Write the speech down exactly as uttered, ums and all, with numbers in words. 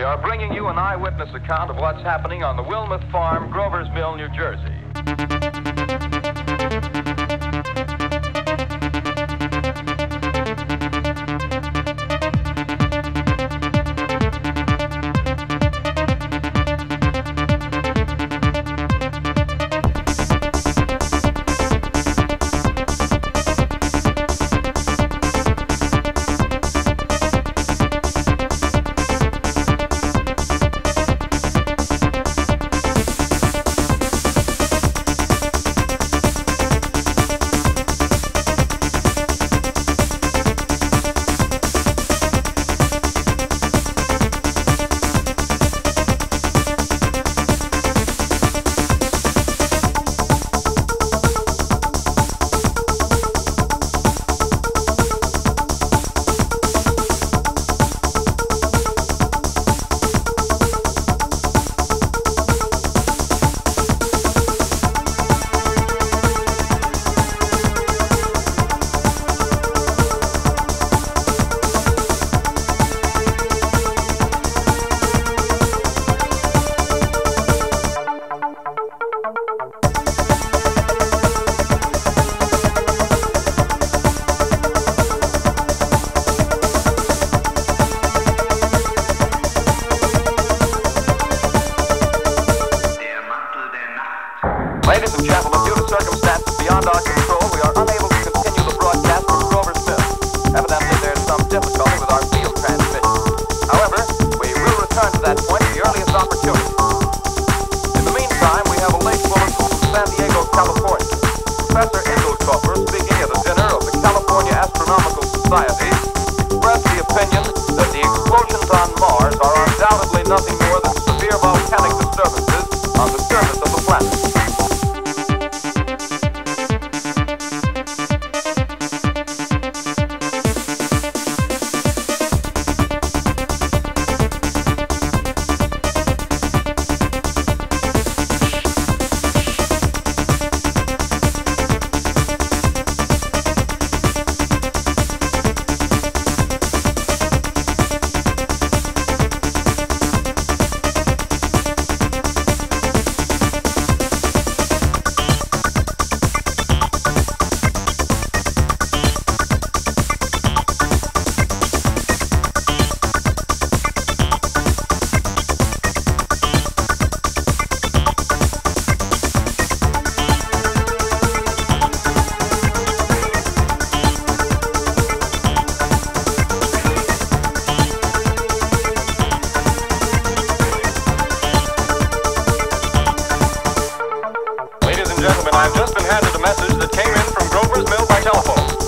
are bringing you an eyewitness account of what's happening on the Wilmuth Farm, Grover's Mill, New Jersey. Ladies and gentlemen, due to circumstances beyond our control, we are unable to continue the broadcast from Grover's Mill. Evidently, there's some difficulty with our field transmission. However, we will return to that point at the earliest opportunity. In the meantime, we have a late bulletin from San Diego, California. Professor Indelkofer, speaking at a dinner of the California Astronomical Society, expressed the opinion that the explosions on Mars are undoubtedly nothing more than severe volcanic disturbances on the surface of the planet. Gentlemen, I've just been handed a message that came in from Grover's Mill by telephone.